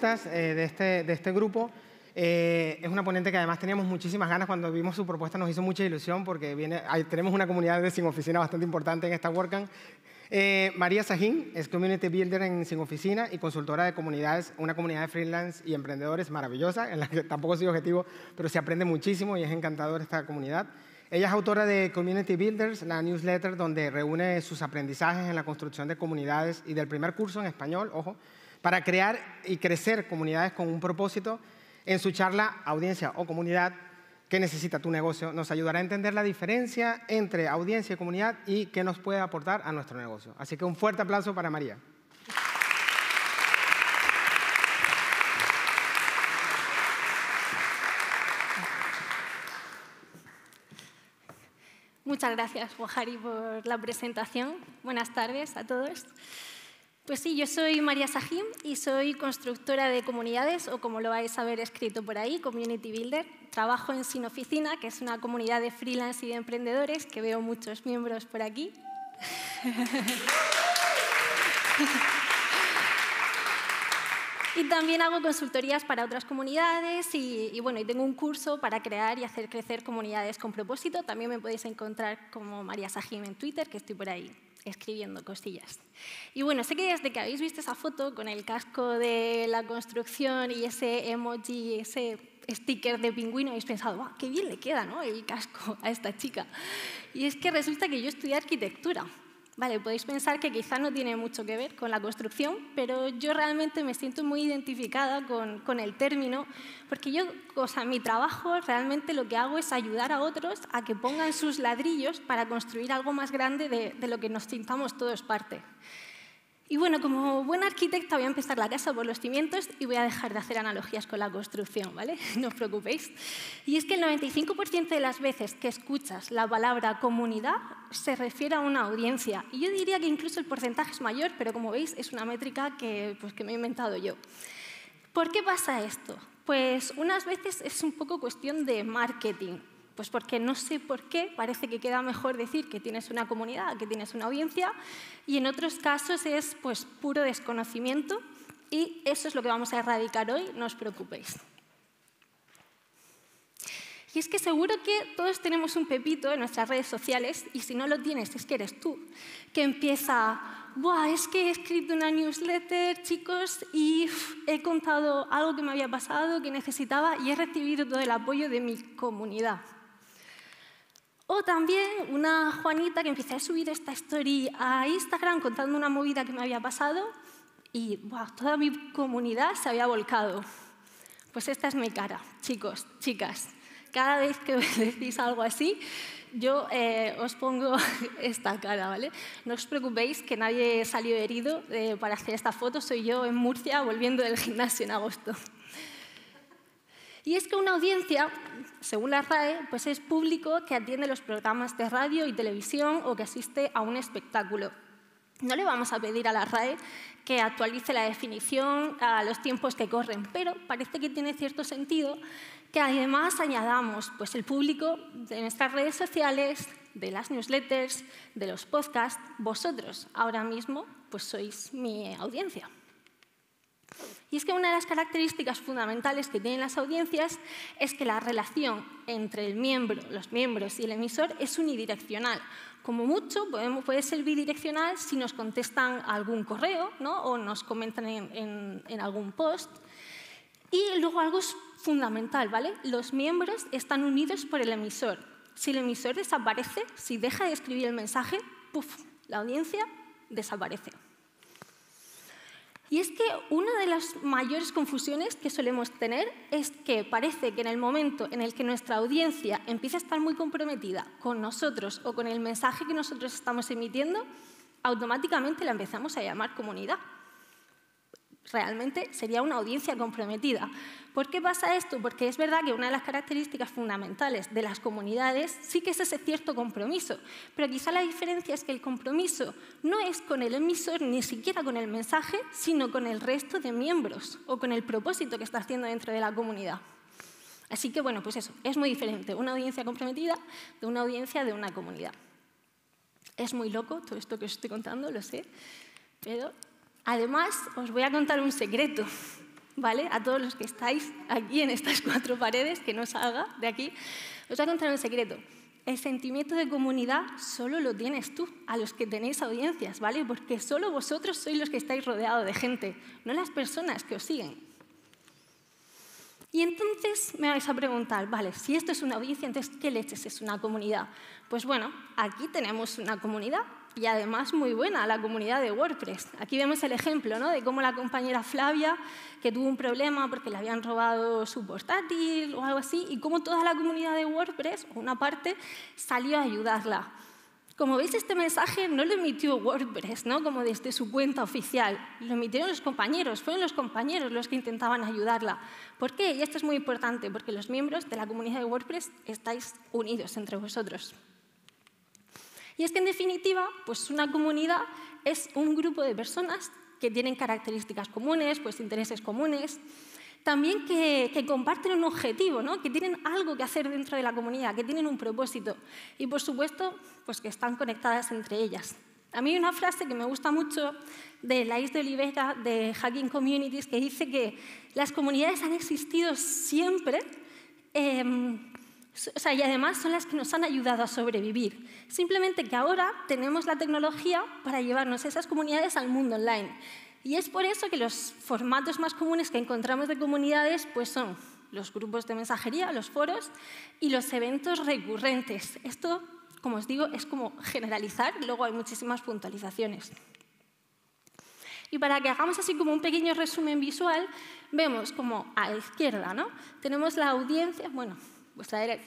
ponentas de este grupo. Es una ponente que además teníamos muchísimas ganas. Cuando vimos su propuesta nos hizo mucha ilusión porque tenemos una comunidad de Sin Oficina bastante importante en esta WordCamp. María Sahin es Community Builder en Sin Oficina y consultora de comunidades, una comunidad de freelance y emprendedores maravillosa, en la que tampoco soy objetivo, pero se aprende muchísimo y es encantadora esta comunidad. Ella es autora de Community Builders, la newsletter donde reúne sus aprendizajes en la construcción de comunidades y del primer curso en español, ojo, para crear y crecer comunidades con un propósito. En su charla Audiencia o Comunidad, ¿qué necesita tu negocio?, nos ayudará a entender la diferencia entre audiencia y comunidad y qué nos puede aportar a nuestro negocio. Así que un fuerte aplauso para María. Muchas gracias, Wahari, por la presentación. Buenas tardes a todos. Pues sí, yo soy María Sahin y soy constructora de comunidades, o como lo vais a ver escrito por ahí, Community Builder. Trabajo en Sin Oficina, que es una comunidad de freelance y de emprendedores, que veo muchos miembros por aquí. Y también hago consultorías para otras comunidades y tengo un curso para crear y hacer crecer comunidades con propósito. También me podéis encontrar como María Sahin en Twitter, que estoy por ahí escribiendo cosillas. Y bueno, sé que desde que habéis visto esa foto con el casco de la construcción y ese emoji, ese sticker de pingüino, habéis pensado, ¡guau, qué bien le queda, ¿no?, el casco a esta chica! Y es que resulta que yo estudié arquitectura. Vale, podéis pensar que quizá no tiene mucho que ver con la construcción, pero yo realmente me siento muy identificada con el término, porque mi trabajo realmente lo que hago es ayudar a otros a que pongan sus ladrillos para construir algo más grande de lo que nos sintamos todos parte. Y bueno, como buena arquitecta voy a empezar la casa por los cimientos y voy a dejar de hacer analogías con la construcción, ¿vale? No os preocupéis. Y es que el 95% de las veces que escuchas la palabra comunidad se refiere a una audiencia. Y yo diría que incluso el porcentaje es mayor, pero como veis es una métrica que me he inventado yo. ¿Por qué pasa esto? Pues unas veces es un poco cuestión de marketing. Pues porque no sé por qué, parece que queda mejor decir que tienes una comunidad, que tienes una audiencia, y en otros casos es pues puro desconocimiento, y eso es lo que vamos a erradicar hoy, no os preocupéis. Y es que seguro que todos tenemos un pepito en nuestras redes sociales, y si no lo tienes es que eres tú, que empieza, ¡buah, es que he escrito una newsletter, chicos, y he contado algo que me había pasado, que necesitaba, y he recibido todo el apoyo de mi comunidad! O también una Juanita que empecé a subir esta story a Instagram contando una movida que me había pasado y toda mi comunidad se había volcado. Pues esta es mi cara, chicos, chicas. Cada vez que decís algo así, yo os pongo esta cara, ¿vale? No os preocupéis que nadie salió herido para hacer esta foto. Soy yo en Murcia volviendo del gimnasio en agosto. Y es que una audiencia, según la RAE, pues es público que atiende los programas de radio y televisión o que asiste a un espectáculo. No le vamos a pedir a la RAE que actualice la definición a los tiempos que corren, pero parece que tiene cierto sentido que además añadamos pues, el público de nuestras redes sociales, de las newsletters, de los podcasts. Vosotros ahora mismo pues, sois mi audiencia. Y es que una de las características fundamentales que tienen las audiencias es que la relación entre los miembros y el emisor es unidireccional. Como mucho puede ser bidireccional si nos contestan algún correo, ¿no?, o nos comentan en algún post. Y luego algo es fundamental, ¿vale? Los miembros están unidos por el emisor. Si el emisor desaparece, si deja de escribir el mensaje, ¡puf!, la audiencia desaparece. Y es que una de las mayores confusiones que solemos tener es que parece que en el momento en el que nuestra audiencia empieza a estar muy comprometida con nosotros o con el mensaje que nosotros estamos emitiendo, automáticamente la empezamos a llamar comunidad. Realmente sería una audiencia comprometida. ¿Por qué pasa esto? Porque es verdad que una de las características fundamentales de las comunidades sí que es ese cierto compromiso, pero quizá la diferencia es que el compromiso no es con el emisor, ni siquiera con el mensaje, sino con el resto de miembros o con el propósito que está haciendo dentro de la comunidad. Así que, bueno, pues eso, es muy diferente una audiencia comprometida de una audiencia de una comunidad. Es muy loco todo esto que os estoy contando, lo sé, pero además os voy a contar un secreto. ¿vale? A todos los que estáis aquí en estas 4 paredes, que no salga de aquí, os voy a contar un secreto. El sentimiento de comunidad solo lo tienes tú, a los que tenéis audiencias, ¿vale? Porque solo vosotros sois los que estáis rodeados de gente, no las personas que os siguen. Y entonces me vais a preguntar, vale, si esto es una audiencia, entonces, ¿qué leches es una comunidad? Pues bueno, aquí tenemos una comunidad y además muy buena, la comunidad de WordPress. Aquí vemos el ejemplo, ¿no?, de cómo la compañera Flavia, que tuvo un problema porque le habían robado su portátil o algo así, y cómo toda la comunidad de WordPress, o una parte, salió a ayudarla. Como veis, este mensaje no lo emitió WordPress, ¿no?, como desde su cuenta oficial. Lo emitieron los compañeros, fueron los compañeros los que intentaban ayudarla. ¿Por qué? Y esto es muy importante, porque los miembros de la comunidad de WordPress estáis unidos entre vosotros. Y es que, en definitiva, pues una comunidad es un grupo de personas que tienen características comunes, pues intereses comunes, también que comparten un objetivo, ¿no?, que tienen algo que hacer dentro de la comunidad, que tienen un propósito y, por supuesto, pues que están conectadas entre ellas. A mí hay una frase que me gusta mucho de Laís de Oliveira, de Hacking Communities, que dice que las comunidades han existido siempre, y además son las que nos han ayudado a sobrevivir. Simplemente que ahora tenemos la tecnología para llevarnos esas comunidades al mundo online. Y es por eso que los formatos más comunes que encontramos de comunidades pues son los grupos de mensajería, los foros y los eventos recurrentes. Esto, como os digo, es como generalizar, luego hay muchísimas puntualizaciones. Y para que hagamos así como un pequeño resumen visual, vemos como a la izquierda, ¿no?, tenemos la audiencia, bueno, vuestra derecha.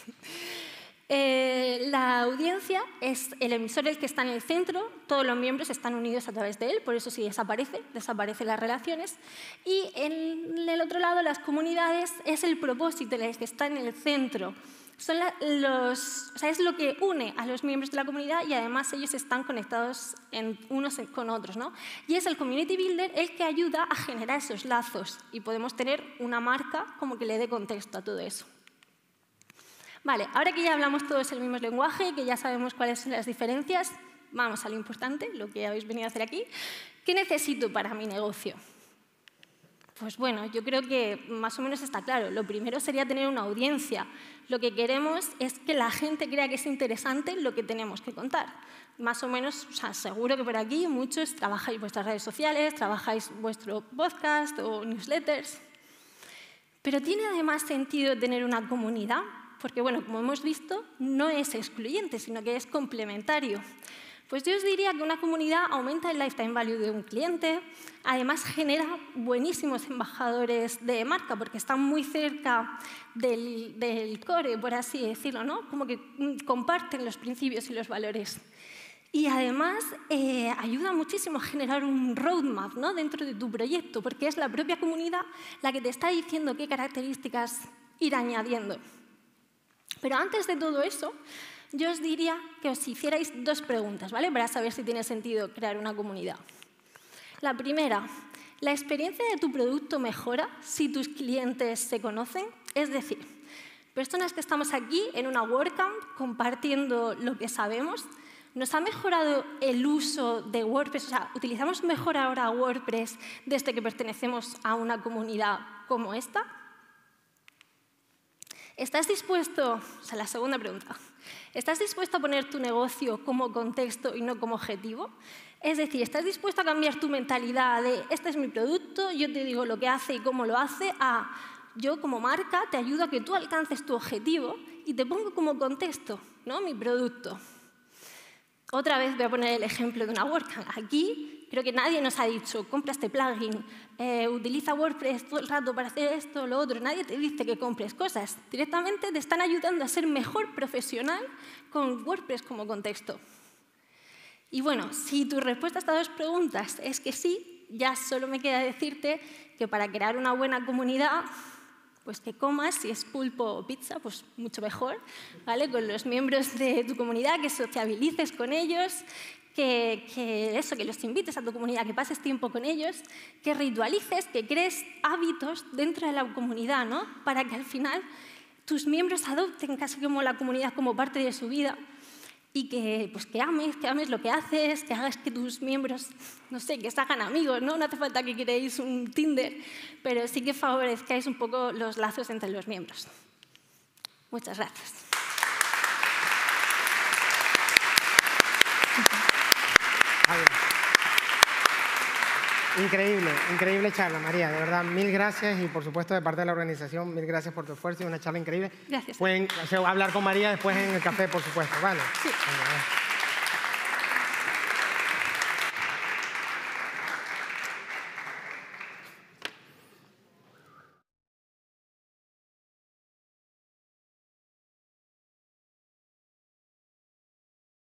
La audiencia es el emisor, el que está en el centro, todos los miembros están unidos a través de él, por eso si desaparecen las relaciones. Y en el otro lado, las comunidades es el propósito, el que está en el centro. Es lo que une a los miembros de la comunidad y además ellos están conectados unos con otros, ¿no? Y es el Community Builder el que ayuda a generar esos lazos y podemos tener una marca como que le dé contexto a todo eso. Vale, ahora que ya hablamos todos el mismo lenguaje, que ya sabemos cuáles son las diferencias, vamos a lo importante, lo que habéis venido a hacer aquí. ¿Qué necesito para mi negocio? Pues bueno, yo creo que más o menos está claro. Lo primero sería tener una audiencia. Lo que queremos es que la gente crea que es interesante lo que tenemos que contar. Más o menos, seguro que por aquí muchos trabajáis vuestras redes sociales, trabajáis vuestro podcast o newsletters. Pero ¿tiene además sentido tener una comunidad? Porque, bueno, como hemos visto, no es excluyente, sino que es complementario. Pues yo os diría que una comunidad aumenta el lifetime value de un cliente, además genera buenísimos embajadores de marca, porque están muy cerca del core, por así decirlo, ¿no? Como que comparten los principios y los valores. Y además ayuda muchísimo a generar un roadmap, ¿no?, dentro de tu proyecto, porque es la propia comunidad la que te está diciendo qué características ir añadiendo. Pero antes de todo eso, yo os diría que os hicierais 2 preguntas, ¿vale?, para saber si tiene sentido crear una comunidad. La primera, ¿la experiencia de tu producto mejora si tus clientes se conocen? Es decir, personas que estamos aquí en una WordCamp compartiendo lo que sabemos, ¿nos ha mejorado el uso de WordPress? O sea, ¿utilizamos mejor ahora WordPress desde que pertenecemos a una comunidad como esta? ¿Estás dispuesto, la segunda pregunta, ¿estás dispuesto a poner tu negocio como contexto y no como objetivo? Es decir, ¿estás dispuesto a cambiar tu mentalidad de este es mi producto, yo te digo lo que hace y cómo lo hace, a yo como marca te ayudo a que tú alcances tu objetivo y te pongo como contexto, ¿no?, mi producto? Otra vez voy a poner el ejemplo de una WordCamp. Aquí creo que nadie nos ha dicho, compra este plugin, utiliza WordPress todo el rato para hacer esto o lo otro. Nadie te dice que compres cosas. Directamente te están ayudando a ser mejor profesional con WordPress como contexto. Y bueno, si tu respuesta a estas 2 preguntas es que sí, ya solo me queda decirte que para crear una buena comunidad, pues que comas, si es pulpo o pizza, pues mucho mejor, ¿vale?, con los miembros de tu comunidad, que sociabilices con ellos, que los invites a tu comunidad, que pases tiempo con ellos, que ritualices, que crees hábitos dentro de la comunidad, ¿no?, para que al final tus miembros adopten casi como la comunidad como parte de su vida. y que, pues, que ames lo que haces, que hagas que tus miembros, no sé, que se hagan amigos, ¿no? No hace falta que creéis un Tinder, pero sí que favorezcáis un poco los lazos entre los miembros. Muchas gracias. Increíble, increíble charla, María. De verdad, mil gracias y, por supuesto, de parte de la organización, mil gracias por tu esfuerzo y una charla increíble. Gracias. Pueden hablar con María después en el café, por supuesto. Vale. Sí. Venga,